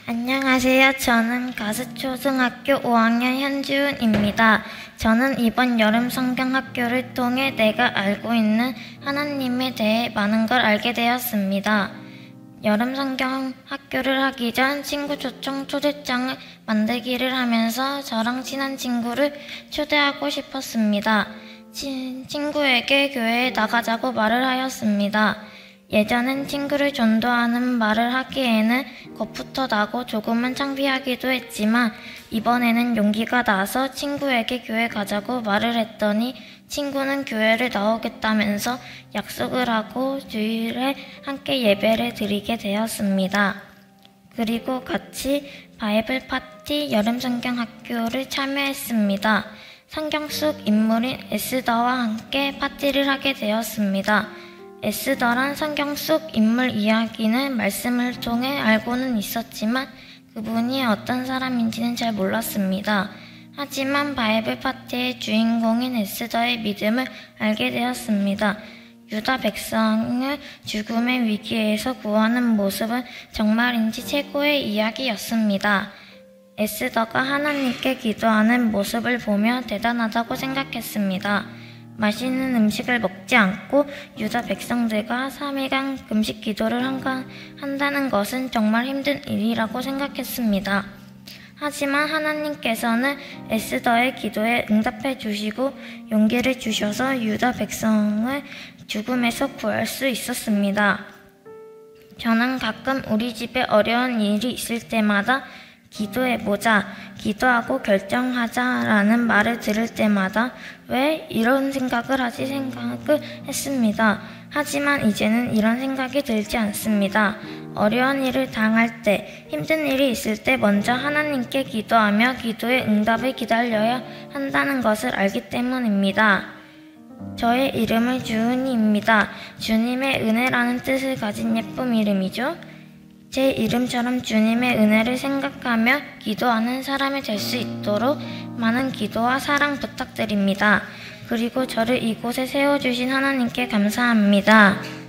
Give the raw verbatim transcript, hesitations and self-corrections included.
안녕하세요. 저는 가스초등학교 오 학년 현지훈입니다. 저는 이번 여름 성경학교를 통해 내가 알고 있는 하나님에 대해 많은 걸 알게 되었습니다. 여름 성경학교를 하기 전 친구 초청 초대장을 만들기를 하면서 저랑 친한 친구를 초대하고 싶었습니다. 친, 친구에게 교회에 나가자고 말을 하였습니다. 예전엔 친구를 전도하는 말을 하기에는 겁부터 나고 조금은 창피하기도 했지만 이번에는 용기가 나서 친구에게 교회 가자고 말을 했더니 친구는 교회를 나오겠다면서 약속을 하고 주일에 함께 예배를 드리게 되었습니다. 그리고 같이 바이블 파티 여름성경학교를 참여했습니다. 성경 속 인물인 에스더와 함께 파티를 하게 되었습니다. 에스더란 성경 속 인물 이야기는 말씀을 통해 알고는 있었지만 그분이 어떤 사람인지는 잘 몰랐습니다. 하지만 바이블 파티의 주인공인 에스더의 믿음을 알게 되었습니다. 유다 백성을 죽음의 위기에서 구하는 모습은 정말인지 최고의 이야기였습니다. 에스더가 하나님께 기도하는 모습을 보며 대단하다고 생각했습니다. 맛있는 음식을 먹지 않고 유다 백성들과 삼 일간 금식 기도를 한다는 것은 정말 힘든 일이라고 생각했습니다. 하지만 하나님께서는 에스더의 기도에 응답해 주시고 용기를 주셔서 유다 백성을 죽음에서 구할 수 있었습니다. 저는 가끔 우리 집에 어려운 일이 있을 때마다 기도해보자, 기도하고 결정하자라는 말을 들을 때마다 왜 이런 생각을 하지 생각을 했습니다. 하지만 이제는 이런 생각이 들지 않습니다. 어려운 일을 당할 때, 힘든 일이 있을 때 먼저 하나님께 기도하며 기도의 응답을 기다려야 한다는 것을 알기 때문입니다. 저의 이름은 주은이입니다. 주님의 은혜라는 뜻을 가진 예쁜 이름이죠. 제 이름처럼 주님의 은혜를 생각하며 기도하는 사람이 될 수 있도록 많은 기도와 사랑 부탁드립니다. 그리고 저를 이곳에 세워주신 하나님께 감사합니다.